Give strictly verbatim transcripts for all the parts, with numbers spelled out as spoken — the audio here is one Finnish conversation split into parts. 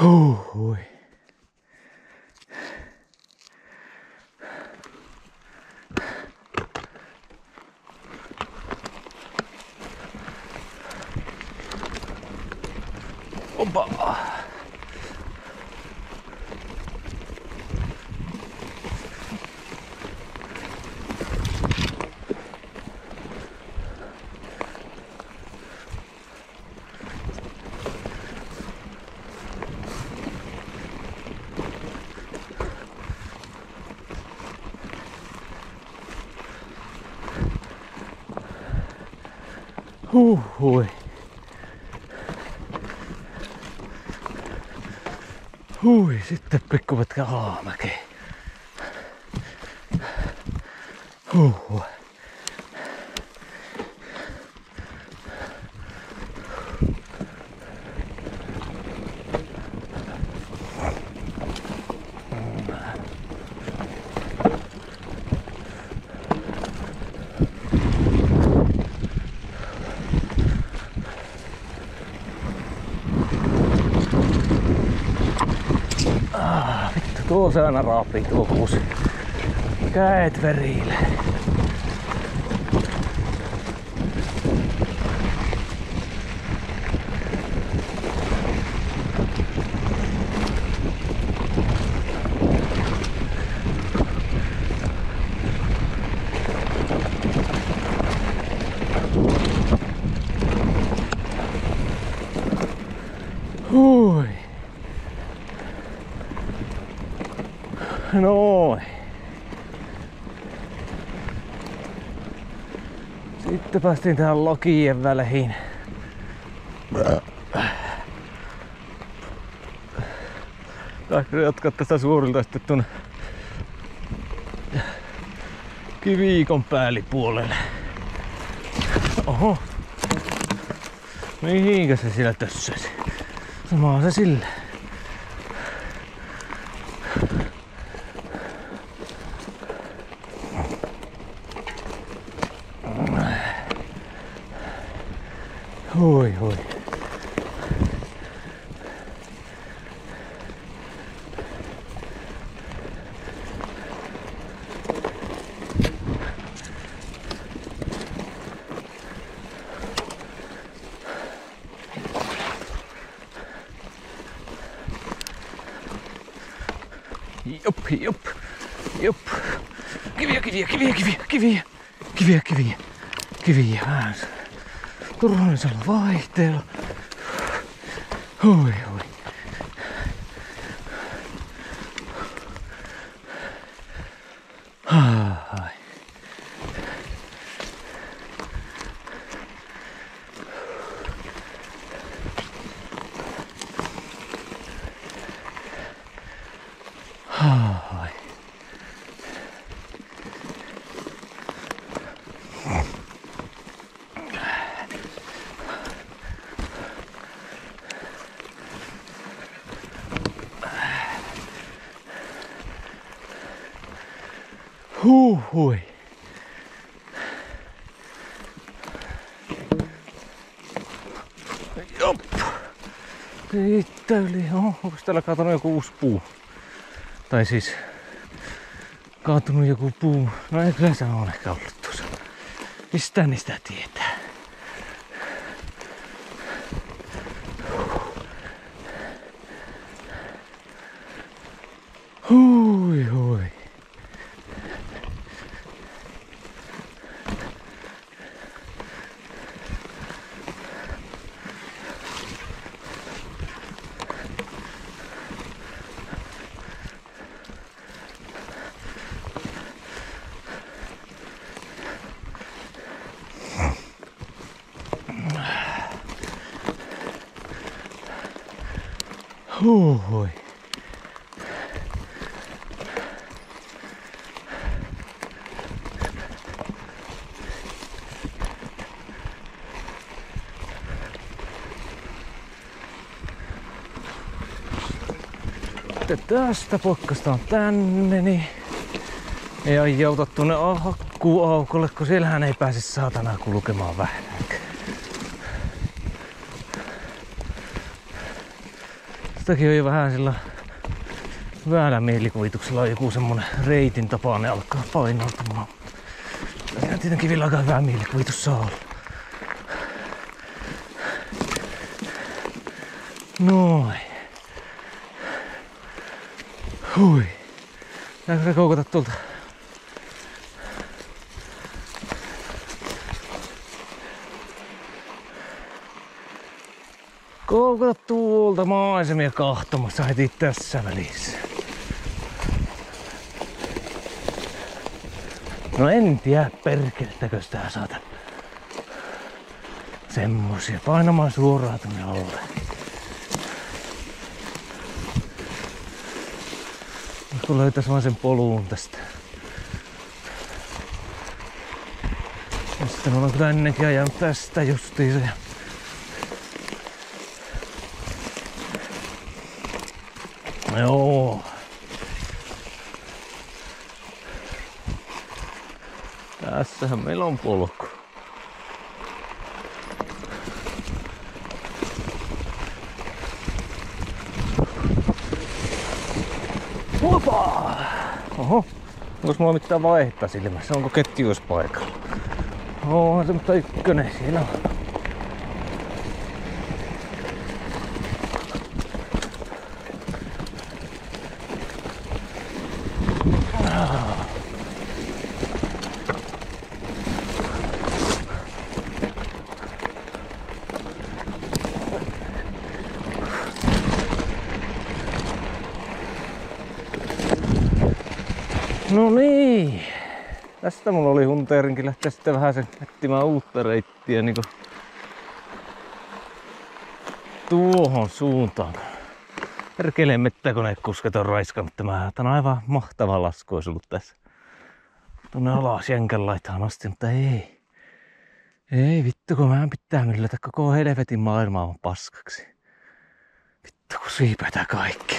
Huhhui. Opa. Huhhui. Hui, sitten pikkupätkä alamäkeä. Huhhui. Ah, vittu, tuo se aina raapii tuo kuusi. Käet verille. Hui. Noin. Sitten päästiin tähän lokien väliin. Lähdin jatkaa tästä suorilta sitten tuonne kiviikon päällipuolelle. Oho. Mihinkä se siellä tössäsi? Samaa se sillä. Hui hui. Jop, jop, jop. Kiviä, kiviä, kiviä, kiviä, kiviä, kiviä, kiviä, kiviä. Vähän turvallisella vaihteella. Hui, hui. Ai. Ai. Huhhui. Jop. Siitä yli. Oh, onko täällä kaatunut joku uusi puu? Tai siis kaatunut joku puu. No ei kyllä se on ehkä ollut tuossa. Mistä niistä tietää? Hui hui. Huhhui. Tästä pokkastaan tänne, niin ei aijauta tuonne hakkuuaukolle, kun siellähän ei pääse saatana kulkemaan vähänkään. Tämäkin on jo vähän sillä väällä mielikuvituksella on joku semmonen reitin tapainen alkaa painautumaan. Siinä tietenkin vielä aika hyvä mielikuvitus saa olla. Noin. Hui. Pitääkö se koukata tuolta? Koukata tuolta maisemia kahtomassa heti tässä välissä. No en tiedä perkelettäkö sitä saata semmosia painamaan suoraan tonne alle. Kun löytäis vaan sen polun tästä. Ja sitten mulla on kyllä ennenkin ajanut tästä justiinsa. Joo. Tässähän meillä on polku. Opa! Oho. Onko mulla mitään vaihetta silmässä? Onko ketjuus paikalla? Onhan se mutta ykkönen siinä on. No niin. Tästä mulla oli hunterinkin lähteä sitten vähän sen etsimään uutta reittiä niinku tuohon suuntaan. Perkeleen mettäkonekusket on raiskannut tämä. Tää on aivan mahtava lasku olisi ollut tässä. Tuonne alas jänkän laitaan asti, mutta ei. Ei vittu kun mä pitää myllätä koko helvetin maailmaa on paskaksi. Vittu kun siipetä kaikki.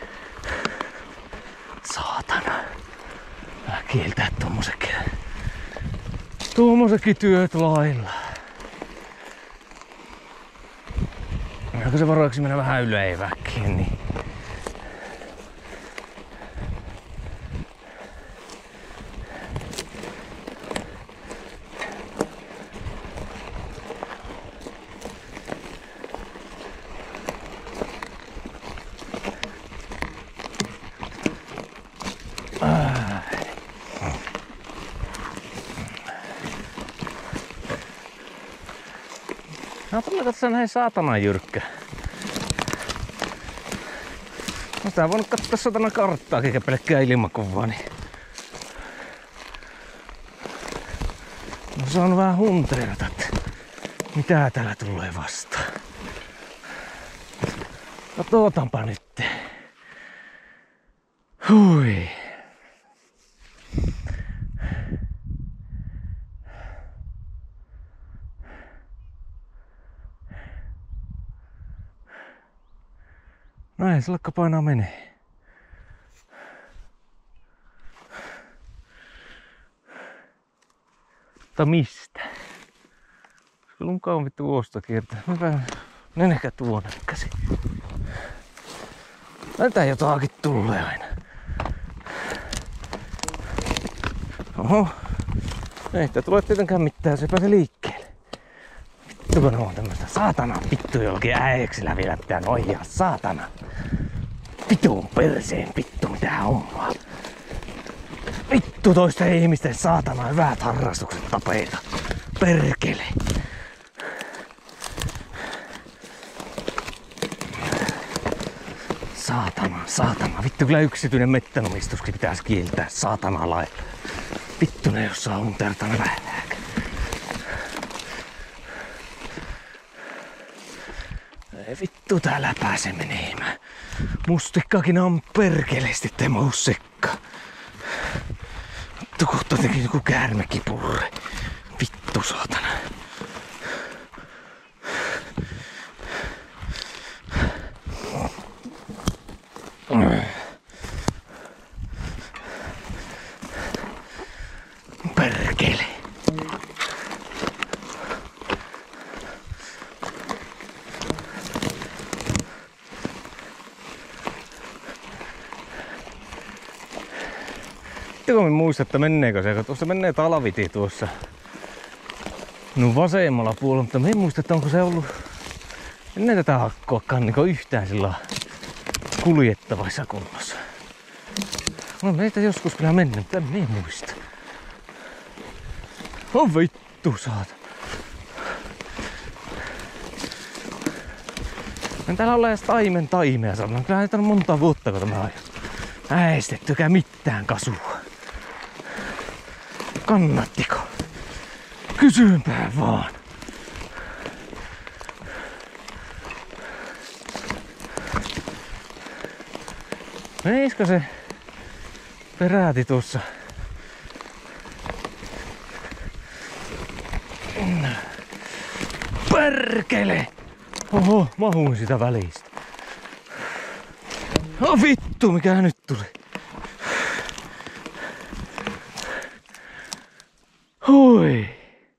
Saatana. Mä kieltää tommosekin. Tuommoisetkin työt lailla. Onko se varoiksi mennä vähän yleiväkkiin, niin no tulla katsotaan näin saatanan jyrkkä. No tää on voinut katsoa satana karttaa eikä pelkkää ilmakuvaa, niin no se on vähän hunteerata, että mitä täällä tulee vastaan. Katsotaanpa nyt. Hui. Näin se lakka painaa menee. Mutta mistä? Kyllä on kauan vittu vuosta kiertää. Hyvä. En ehkä tuonne käsin. Näitä jotakin tulee aina. Oho. Ei tää tule tietenkään mitään, se pääsee liikkeelle. Vittu kun on tämmöstä saatana vittu jollakin äiksillä vielä pitää noijaa, saatana. Vittuun perseen vittu mitä hommaa. Vittu toisten ihmisten saatana hyvät harrastukset tapeita. Perkele. Saatana, saatana. Vittu kyllä yksityinen mettänomistuskin pitäisi kieltää saatana lailla. Vittu ne jos saa huntertana vähääkö. Ei vittu täällä pääse menemään. Mustikkakin on perkeleesti te mussikka. Vittu kohta teki joku käärmekipurre. Vittu saatana. Perkele. Vittu kun mä muistan, että menneekö se, kun tuossa menee Talvitie tuossa no vasemmalla puolella, mutta mä en muista, että onko se ollut ennen tätä hakkoakaan niin yhtään sillä kuljettavassa kunnossa. No meitä joskus kyllä mennyt, mutta en niin muista. Oh vittu saata. En täällä ole edes taimen taimea saanut. Kyllä näitä on monta vuotta, kun tämä on äestettykään mitään kasua. Kannattiko? Kysynpä vaan. Meisikö se peräti tuossa? Perkele! Oho, mahuin sitä välistä. No vittu, mikä nyt tuli? Hui!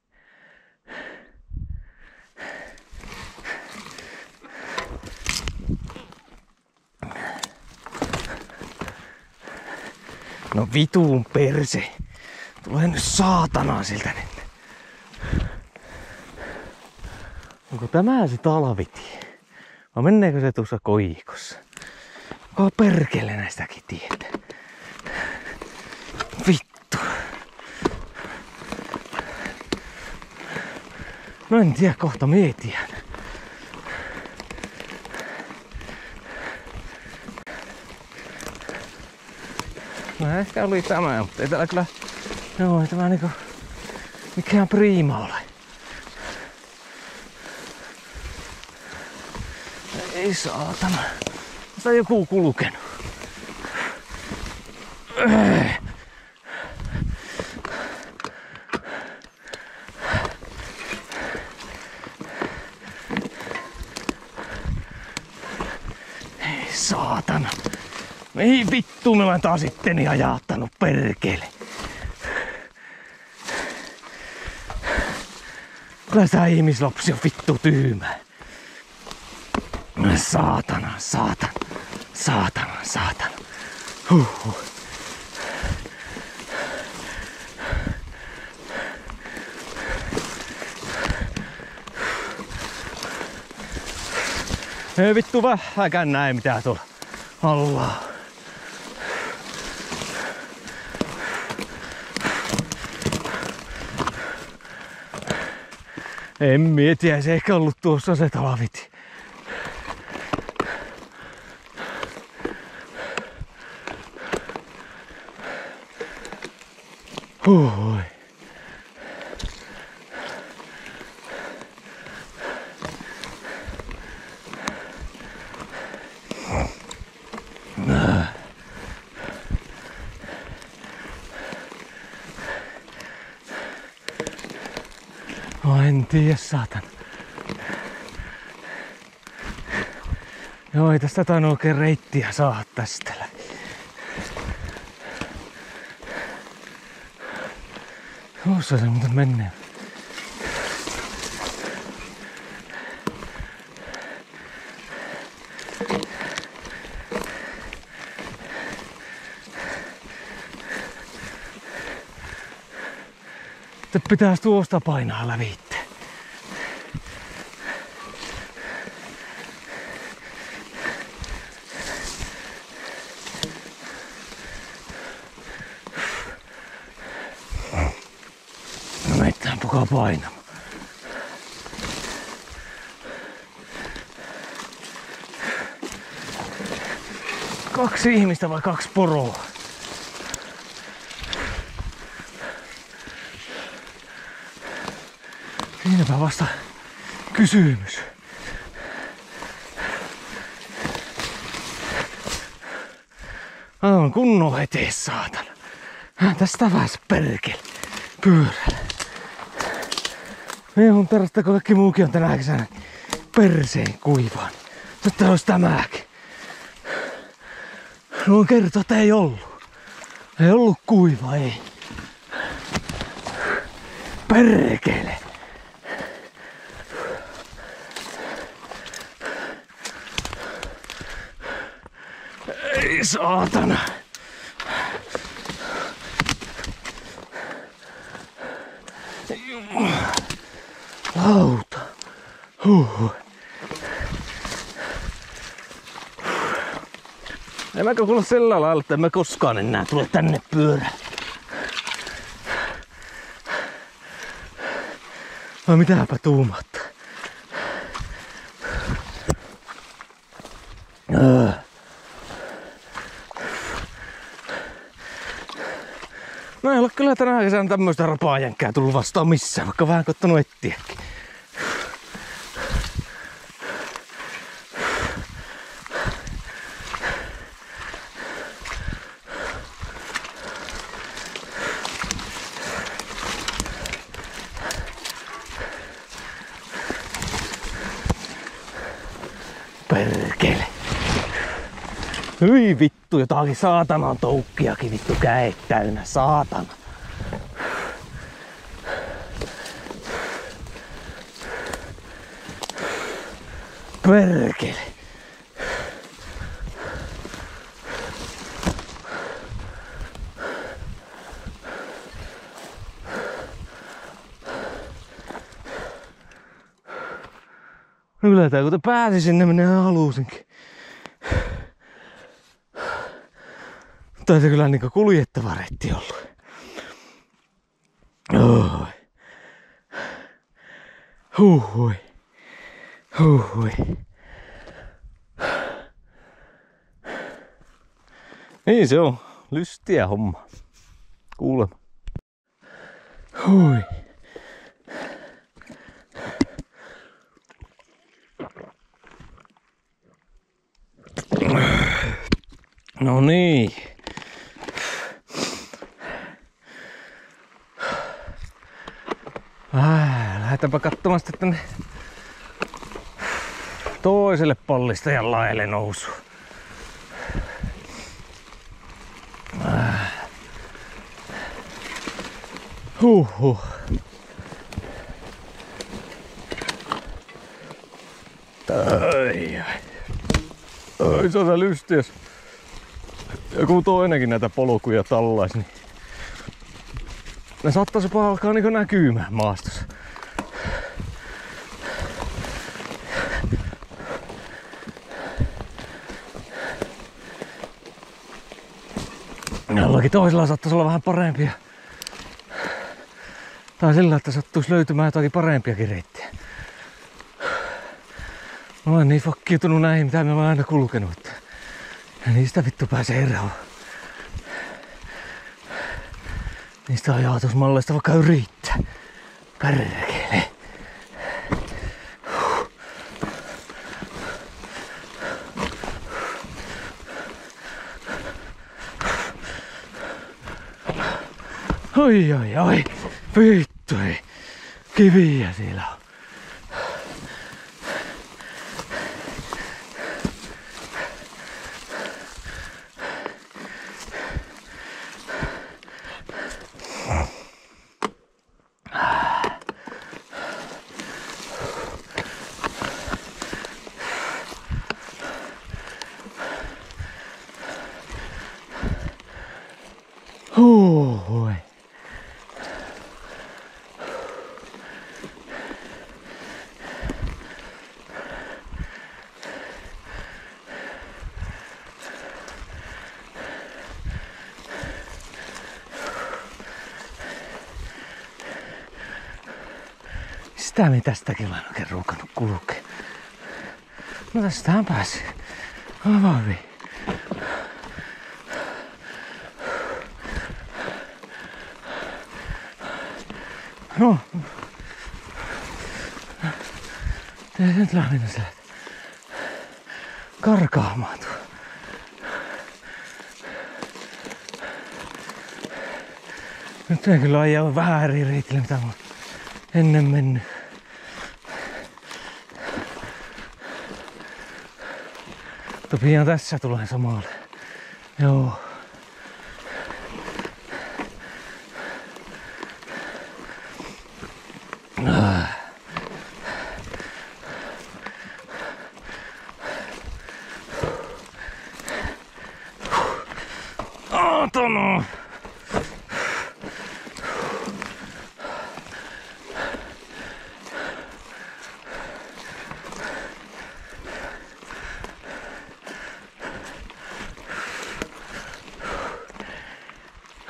No vituun perse. Tulee nyt saatanaa siltä nyt. Onko tämä se Talvitie? Vai menneekö se tuossa Koikossa? Onko perkele näistäkin tietää? Vittu. No en tiedä, kohta mietiä. No ehkä oli tämä, mutta ei täällä kyllä... Joo, ei tämä niinku... Mikään priima ole. Ei saatana. Tässä on joku kulkenut. Ei saatana. Ei vittu, mä olen taas itteni ajattanut perkele. Kyllä tää ihmislapsi on vittu tyhmää. Saatana, saatana, saatana, saatana. Huhhuh. Ei vittu vähäkään näe mitä tuolla alla on. En mietiä, se ehkä ollut tuossa se Talvitie. Huhoi. No en tiedä, saatan. Joo, ei tästä tainnut oikein reittiä saada tästä. Tuossa se muuten menee. Sitten pitäis tuosta painaa lävitse. No meitään pukaa painamaan. Kaksi ihmistä vai kaksi poroa? Siinäpä vasta kysymys. On kunnon eteen, saatana. Tästä pääs perkele. Pyörällä. Ei mun perästä, kun kaikki muukin on tänä kesänä perseen kuivaan. Totta olisi tämäkin. Luon kertoa, että ei ollut. Ei ollut kuiva, ei. Perkele. Ei saatana. Jumalauta. Huh. En mäkö kuule sillä lailla, että en mä koskaan enää tule tänne pyörään. Vai mitäpä tuumaatte? Öö. No ei ole kyllä tänä kesänä tämmöistä rapaajänkää tullut vastaan missään, vaikka vähän koittanut etsiäkin. Perkele. Hyi vittu, jotakin saatanan toukkiakin vittu käet täynnä, saatana. Perkele. No kyllä tää kun pääsi sinne minne halusinkin. Taisi kyllä niinku kuljettava reitti ollut. Oi. Huhui. Huhui. Niin se on. Lystiä homma. Kuulemma. Hui. No niin. Ah, lähdetäänpä katsomaan sitten tänne toiselle pallistajan laelle nousu. Ah. Huhhuh. Ai ai. Ai se on lysti, jos joku toinenkin näitä polkuja tallais, niin ne saattaisi jopa alkaa niinku näkymään maastossa. Jollakin toisella saattaisi olla vähän parempia. Tai sillä, että sattuisi löytymään jotakin parempiakin reittejä. Mä olen niin fakkiutunut näihin, mitä mä olen aina kulkenut, että niistä vittu pääsee eroon. Niistä ajatusmalleista vaikka yrittää. Perkele. Oi oi oi. Vittu ei. Kiviä siellä on. Huhhui. Sitä me tästäkin olen oikein ruukannut kulkea. No tästähän pääsi. Aivan hyvin. No. Ei se nyt lähinnä se karkaamaan tuo. Nyt ei kyllä ajaa vähän eri reitille, mitä mä ennen mennyt. Mutta pian tässä tulee samalle. Joo. Aatonut!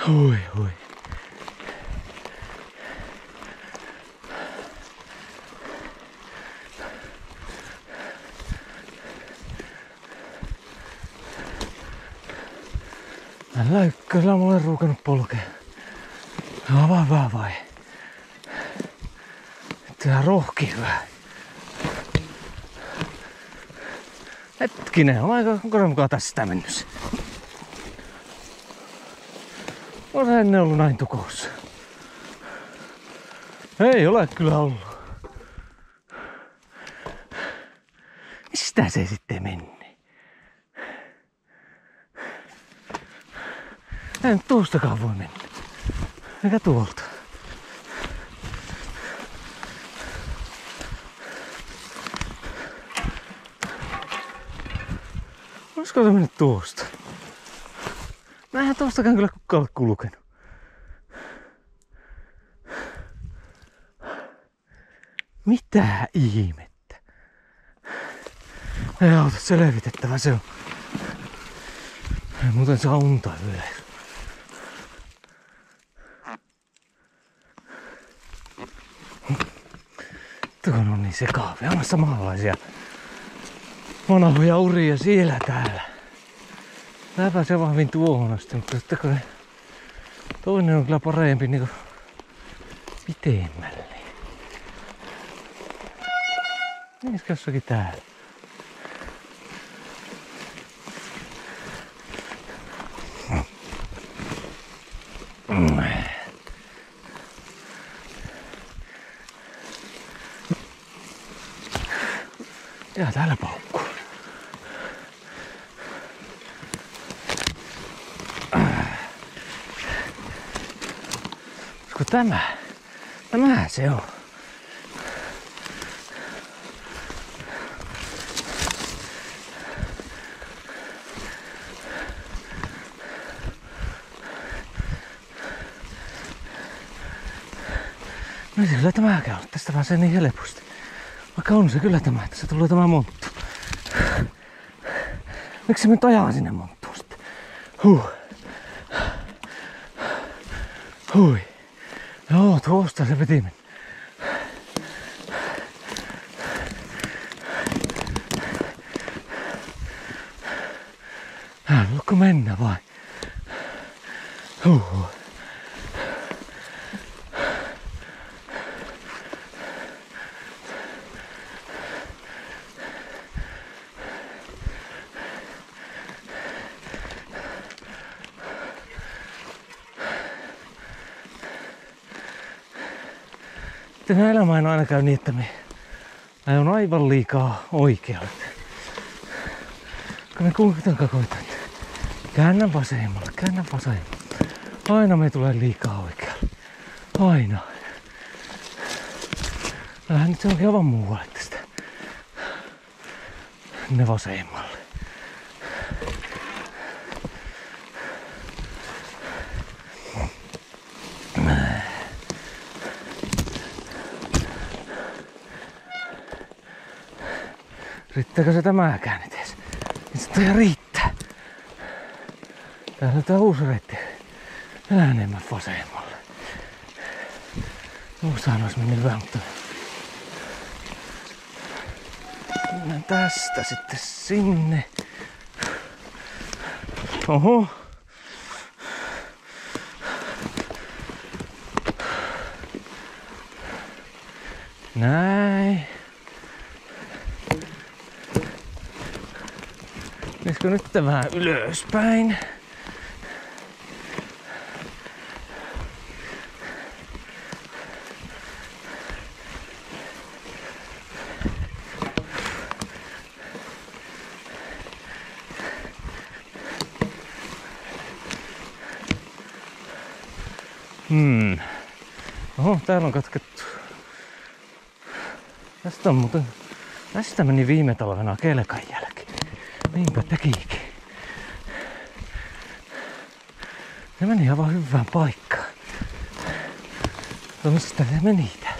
Hui hui. Tällä ykkösellä mulla on ruukannut polkea. Avaa vaan vai. Tää rohkii vähän. Hetkinen, on aika koremmin tästä mennyt. On ennen ollut näin tukossa. Ei ole kyllä ollut. Mistä se sitten meni? Ei nyt tuostakaan voi mennä. Eikä tuolta. Olisiko se mennyt tuosta? Mä eihän tuostakaan kyllä kukaan ole kulkenut. Mitä ihmettä? Ei auta selvitettävä se on. Ei muuten saa unta yleensä. Tuon on niin sekaavia. On samanlaisia vanhoja uria siellä täällä. Tää pääsee vahvin tuohon asti, mutta sitten kun toinen on kyllä parempi niinku pitemmälle. Menisikö jossakin täällä? Ja täällä paukkuu. Olisiko tämä? Tämä se on. No kyllä tämäkään on. Tästä pääsee niin helposti. Vaikka on se kyllä tämä, että se tulee tämä monttu. Miksi me nyt ajaa sinne monttuun sitten? Huh. Hui. Joo, tuosta se piti mennä. Haluatko mennä vai? Huh. Tämä elämä ei aina käy niin, että me ajan aivan liikaa oikealle. Kun me kuitenkaan koitan, että käännän vasemmalle, käännän vasemmalle. Aina me tulee liikaa oikealle. Aina. Lähden nyt se onkin aivan muualle tästä. Ne vasemmalle. Riittääkö se tämäkään edes? Niin se toi riittää. Täällä on tää uusi reitti. Vähän enemmän vasemmalle. Tuossahan olisi mennyt vähän, mutta mennään tästä sitten sinne. Oho. Näin. Menisikö nyt vähän ylöspäin? Hmm. Oho, täällä on katkettu. Tästä on muuten... Tästä meni viime talvena kelkan jälki. Niinpä tekikin. Se meni aivan hyvään paikkaan. No mistä se meni tää?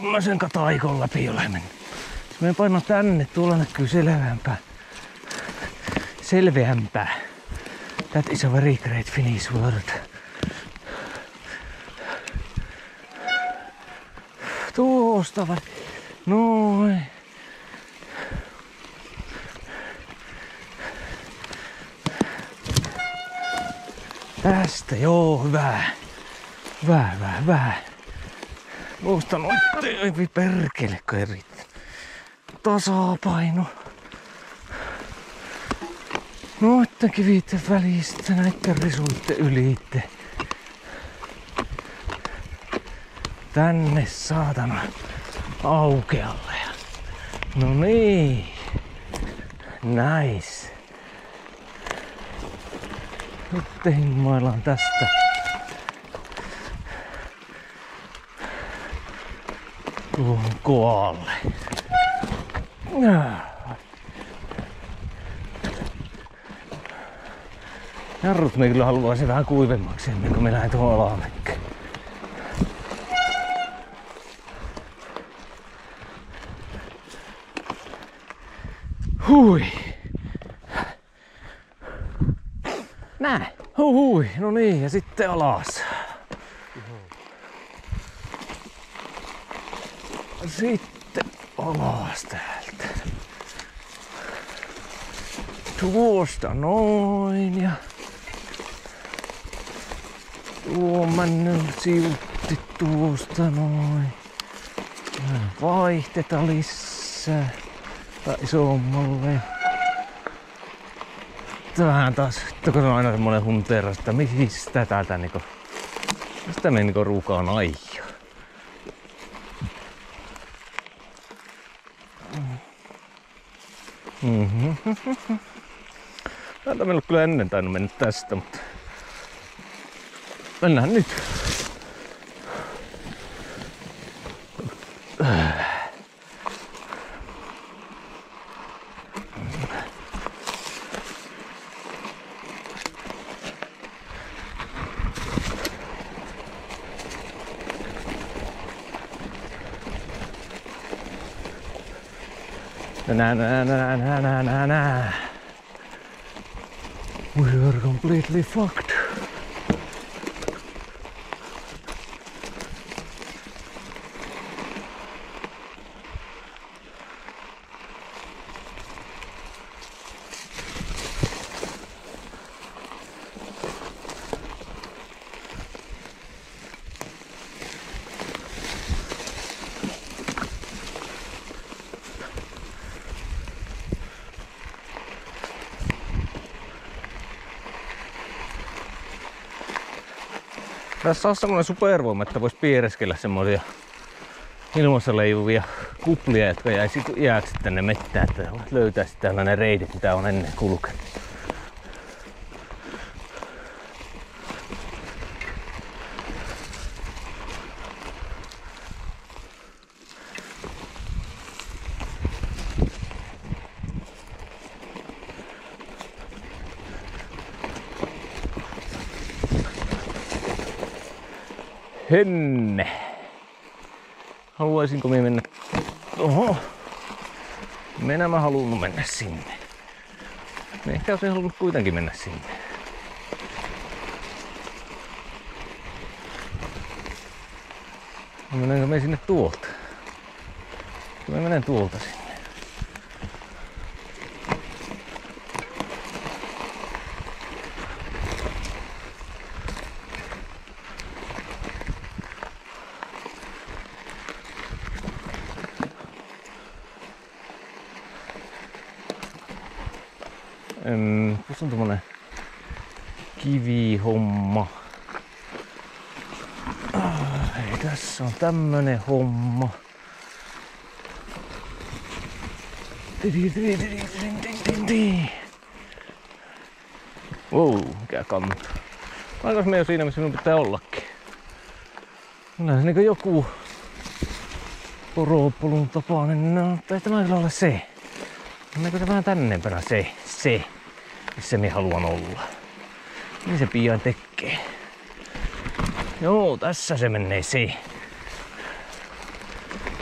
tämmösen kataikon läpi ole mennyt. Jos me painan tänne, tuolla näkyy selveämpää. Selveämpää. That is a very great Finnish word. Tuosta vai? Noin. Tästä, joo, hyvä. Hyvä, hyvä, hyvä. Tuosta noin, ei perkele, kun ei riittää. Tasapaino. Noitten kivitten välistä, näitten risuitten ylitte. Tänne saatana aukealle. No niin. Nice. Nyt himmaillaan tästä. Tuohon koalle. Jarrut me kyllä haluaisin vähän kuivemmaksi ennen kuin me lähden tuohon alamäkkeen. Hui. Näin. Hui hui. No niin, ja sitten alas. Sitten alas täältä. Tuosta noin ja tuo männyn siutti tuosta noin. Vaihteta lisää. Tai isommalle. Vähän taas, kun on aina semmonen hunteeras, että mistä täältä niinku, mistä me niinku ruukaan aijaa. Mm-hmm. Täältä meillä on kyllä ennen tainnut mennä tästä, mutta mennään nyt. Na na na na na na na. We are completely fucked. Tässä on semmoinen supervoima, että vois piereskellä semmoisia ilmassa leijuvia kuplia, jotka jäisi jääksi tänne mettään, että löytäisi tällainen reidit, mitä on ennen kulkenut. Henne. Haluaisinko me mennä? Oho. Minä mä halunnut mennä sinne. Me ehkä olisin halunnut kuitenkin mennä sinne. Menenkö me sinne tuolta? Me menen tuolta sinne. Öm, tuossa on tommonen kivihomma. Ah, ei, tässä on tämmönen homma. Wow, mikä kanta. Aikas me jo siinä, missä minun pitää ollakin. Kyllä se niinku joku poropolun tapainen, no, ei tämä kyllä ole se. Mennäänkö se vähän tännempänä se, se, missä minä haluan olla. Niin se pian tekee. Joo, tässä se menee se.